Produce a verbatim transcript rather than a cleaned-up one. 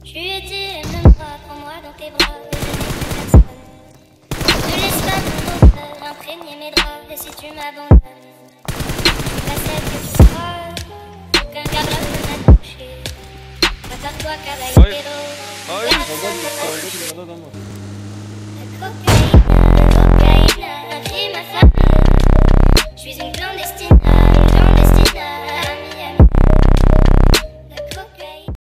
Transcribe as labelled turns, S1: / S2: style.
S1: Je lui ai dit, aime-moi, prends-moi dans tes bras, et je n'ai plus personne. Ne laisse pas ton odeur imprégner mes draps, et si tu m'abandonnes, la celle que tu seras, aucun garde ne m'a touché. Prépare-toi, caballero,
S2: Ay,
S1: personne ne va toucher.
S2: ay,
S1: La coquette